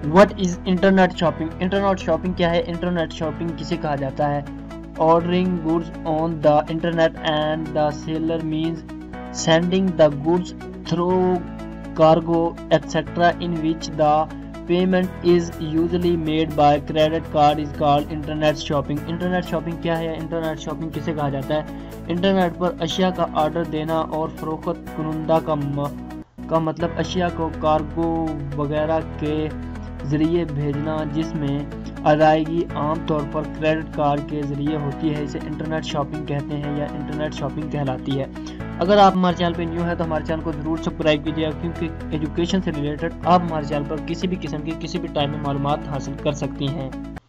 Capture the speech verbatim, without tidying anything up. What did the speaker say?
What is internet shopping? Internet shopping क्या है? Internet shopping किसे कहा जाता है? Ordering goods on the internet and the seller means sending the goods through cargo etcetera in which the payment is usually made by credit card is called internet shopping. Internet shopping क्या है? Internet shopping किसे कहा जाता है? Internet पर अशिया का order देना और फरोख्त कुनंदा का म, का मतलब अशिया को कार्गो वगैरह के ज़रिए भेजना, जिसमें अदायगी आमतौर पर क्रेडिट कार्ड के ज़रिए होती है, इसे इंटरनेट शॉपिंग कहते हैं या इंटरनेट शॉपिंग कहलाती है। अगर आप हमारे चैनल पर न्यू है तो हमारे चैनल को ज़रूर सब्सक्राइब कीजिएगा, क्योंकि एजुकेशन से रिलेटेड आप हमारे चैनल पर किसी भी किस्म की किसी भी टाइम में मालूमात हासिल कर सकती हैं।